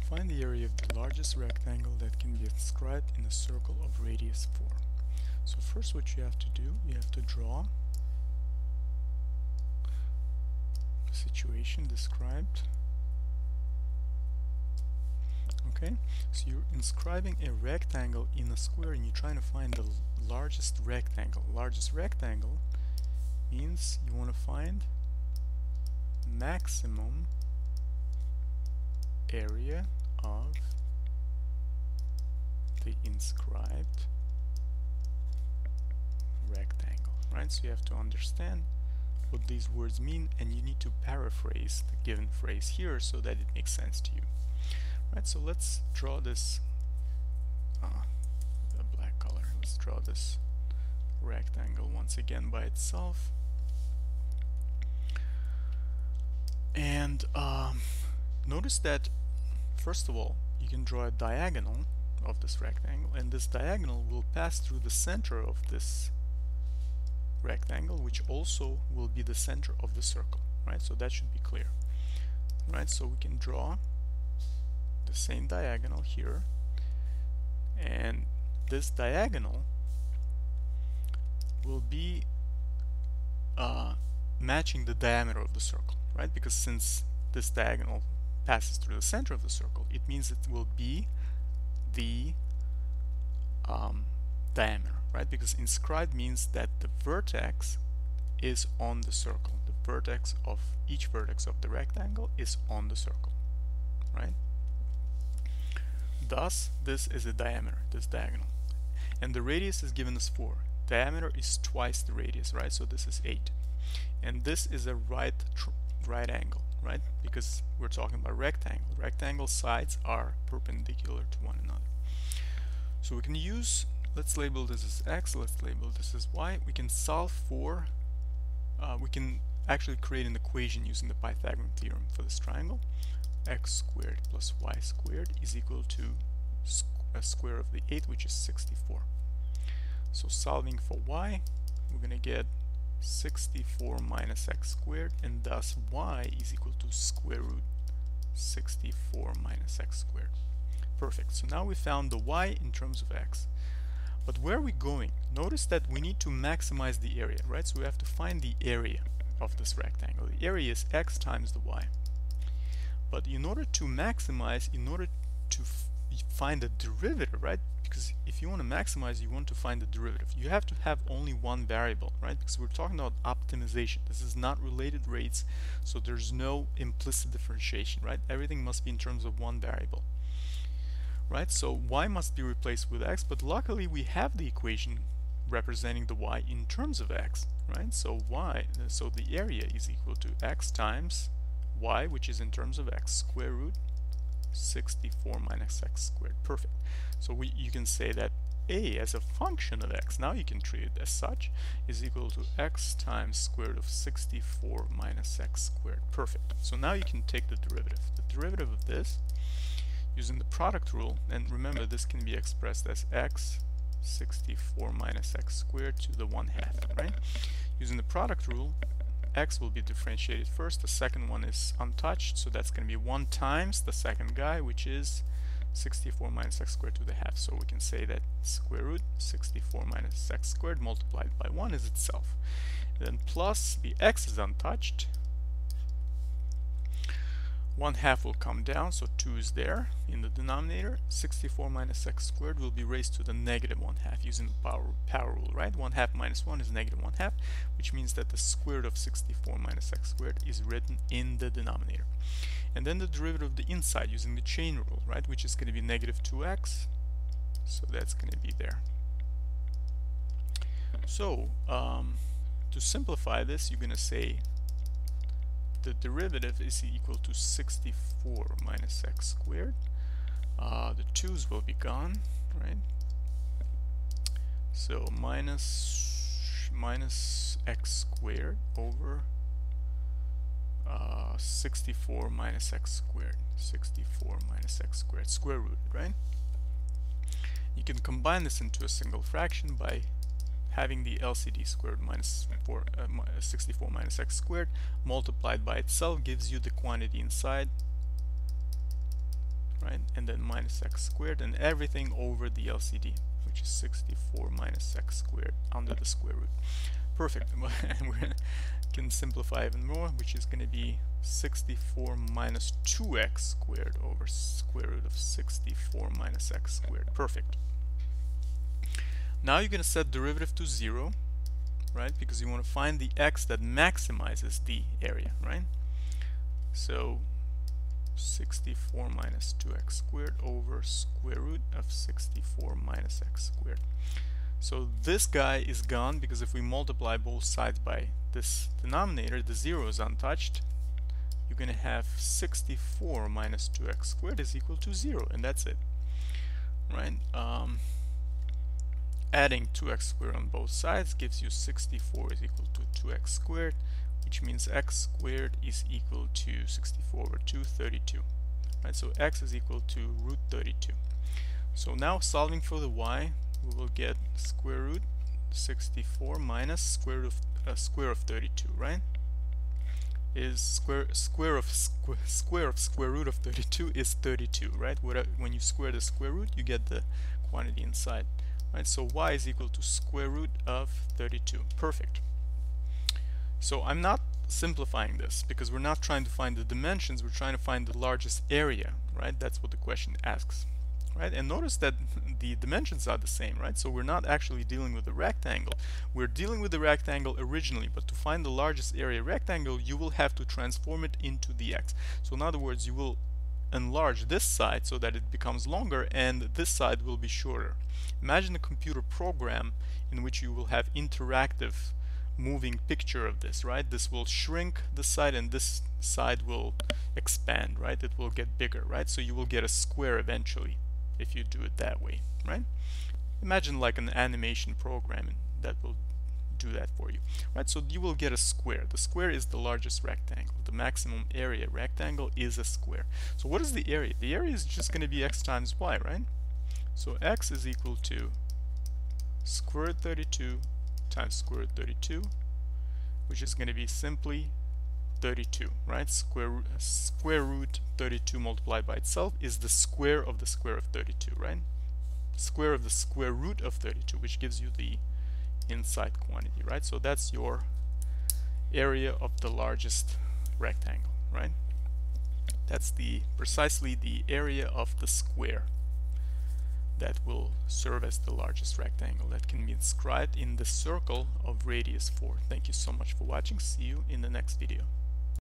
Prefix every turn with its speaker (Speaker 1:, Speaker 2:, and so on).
Speaker 1: Find the area of the largest rectangle that can be inscribed in a circle of radius 4. So first what you have to do, you have to draw the situation described. Okay, so you're inscribing a rectangle in a square and you're trying to find the largest rectangle. Largest rectangle means you want to find maximum area of the inscribed rectangle, right? So you have to understand what these words mean and you need to paraphrase the given phrase here so that it makes sense to you. Right, so let's draw this the black color. Let's draw this rectangle once again by itself. And notice that first of all you can draw a diagonal of this rectangle, and this diagonal will pass through the center of this rectangle, which also will be the center of the circle, right? So that should be clear, right? So we can draw the same diagonal here, and this diagonal will be matching the diameter of the circle, right? Because since this diagonal passes through the center of the circle, it means it will be the diameter, right? Because inscribed means that the vertex is on the circle. The vertex of each vertex of the rectangle is on the circle, right? Thus, this is a diameter, this diagonal. And the radius is given as 4. Diameter is twice the radius, right? So this is 8. And this is a right angle, right? Because we're talking about rectangle. Rectangle sides are perpendicular to one another. So we can use, let's label this as x, let's label this as y. We can solve for, we can actually create an equation using the Pythagorean theorem for this triangle. X squared plus y squared is equal to a square of the 8, which is 64. So solving for y, we're going to get 64 minus x squared, and thus y is equal to square root 64 minus x squared. Perfect. So now we found the y in terms of x. But where are we going? Notice that we need to maximize the area, right? So we have to find the area of this rectangle. The area is x times the y. But in order to maximize, in order to find the derivative, right? Because if you want to maximize, you want to find the derivative. You have to have only one variable, right? Because we're talking about optimization. This is not related rates, so there's no implicit differentiation, right? Everything must be in terms of one variable, right? So y must be replaced with x, but luckily we have the equation representing the y in terms of x, right? So so the area is equal to x times y, which is in terms of x, square root 64 minus x squared. Perfect. So you can say that a as a function of x, now you can treat it as such, is equal to x times square root of 64 minus x squared. Perfect. So now you can take the derivative. The derivative of this using the product rule, and remember this can be expressed as x 64 minus x squared to the 1/2, right? Using the product rule, x will be differentiated first, the second one is untouched, so that's going to be 1 times the second guy, which is 64 minus x squared to the 1/2. So we can say that square root 64 minus x squared multiplied by 1 is itself. And then plus the x is untouched, 1/2 will come down, so 2 is there in the denominator. 64 minus x squared will be raised to the negative 1/2 using the power rule, right? 1/2 minus 1 is negative 1/2, which means that the square root of 64 minus x squared is written in the denominator. And then the derivative of the inside using the chain rule, right? Which is going to be negative 2x, so that's going to be there. So to simplify this, you're going to say the derivative is equal to 64 minus x squared. The 2's will be gone, right? So minus x squared over 64 minus x squared. 64 minus x squared, square root, right? You can combine this into a single fraction by having the LCD squared minus 64 minus x squared multiplied by itself gives you the quantity inside, right? And then minus x squared, and everything over the LCD, which is 64 minus x squared under the square root. Perfect. And we can simplify even more, which is going to be 64 minus 2x squared over square root of 64 minus x squared. Perfect. Now you're going to set derivative to 0, right? Because you want to find the x that maximizes the area, right? So 64 minus 2x squared over square root of 64 minus x squared. So this guy is gone, because if we multiply both sides by this denominator, the 0 is untouched. You're going to have 64 minus 2x squared is equal to 0, and that's it, right? Adding 2x squared on both sides gives you 64 is equal to 2x squared, which means x squared is equal to 64 over 2, 32. Right, so x is equal to root 32. So now solving for the y, we will get square root 64 minus square root of square of 32, right? Is square of square root of 32 is 32, right? When you square the square root, you get the quantity inside, right? So y is equal to square root of 32. Perfect. So I'm not simplifying this, because we're not trying to find the dimensions, we're trying to find the largest area, right? That's what the question asks, right? And notice that the dimensions are the same, right? So we're not actually dealing with a rectangle. We're dealing with the rectangle originally, but to find the largest area rectangle, you will have to transform it into the x. So in other words, you will enlarge this side so that it becomes longer, and this side will be shorter. Imagine a computer program in which you will have interactive moving picture of this, right? This will shrink the side, and this side will expand, right? It will get bigger, right? So you will get a square eventually if you do it that way, right? Imagine like an animation program that will do that for you, right? So you will get a square. The square is the largest rectangle. The maximum area rectangle is a square. So what is the area? The area is just going to be x times y, right? So x is equal to square root 32 times square root 32, which is going to be simply 32, right? Square root 32 multiplied by itself is the square of 32, right? Square of the square root of 32, which gives you the inside quantity, right? So that's your area of the largest rectangle, right? That's precisely the area of the square that will serve as the largest rectangle that can be inscribed in the circle of radius 4. Thank you so much for watching. See you in the next video.